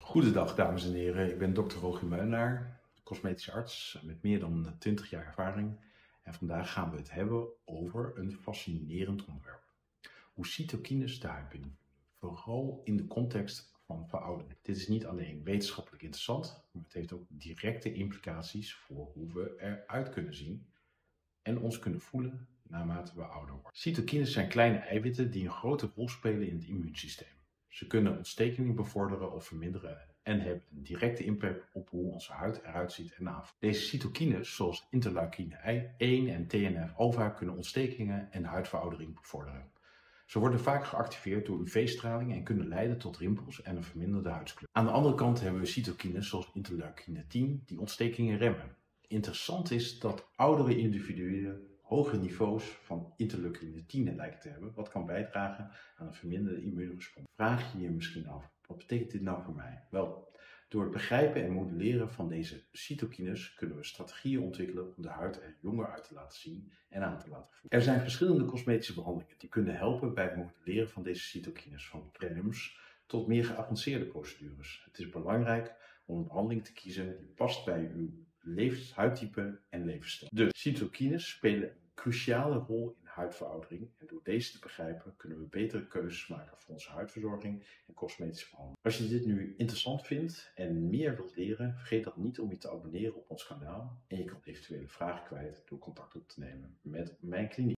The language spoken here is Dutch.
Goedendag dames en heren, ik ben dokter Rogier Meulenaar, cosmetisch arts met meer dan 20 jaar ervaring. En vandaag gaan we het hebben over een fascinerend onderwerp. Hoe cytokines de huid beïnvloeden, vooral in de context van veroudering. Dit is niet alleen wetenschappelijk interessant, maar het heeft ook directe implicaties voor hoe we eruit kunnen zien en ons kunnen voelen naarmate we ouder worden. Cytokines zijn kleine eiwitten die een grote rol spelen in het immuunsysteem. Ze kunnen ontstekingen bevorderen of verminderen en hebben een directe impact op hoe onze huid eruit ziet en aanvoelt. Deze cytokines, zoals interleukine 1 en TNF-alpha, kunnen ontstekingen en huidveroudering bevorderen. Ze worden vaak geactiveerd door UV-straling en kunnen leiden tot rimpels en een verminderde huidskleur. Aan de andere kant hebben we cytokines zoals interleukine 10 die ontstekingen remmen. Interessant is dat oudere individuen hogere niveaus van interleukine 10 lijken te hebben, wat kan bijdragen aan een verminderde immuunrespons. Vraag je je misschien af, wat betekent dit nou voor mij? Wel, door het begrijpen en modelleren van deze cytokines kunnen we strategieën ontwikkelen om de huid er jonger uit te laten zien en aan te laten voelen. Er zijn verschillende cosmetische behandelingen die kunnen helpen bij het modelleren van deze cytokines, van crèmes tot meer geavanceerde procedures. Het is belangrijk om een behandeling te kiezen die past bij uw huidtype en levensstijl. De cytokines spelen een cruciale rol in huidveroudering en door deze te begrijpen kunnen we betere keuzes maken voor onze huidverzorging en cosmetische behandeling. Als je dit nu interessant vindt en meer wilt leren, vergeet dan niet om je te abonneren op ons kanaal en je kan eventuele vragen kwijt door contact op te nemen met mijn kliniek.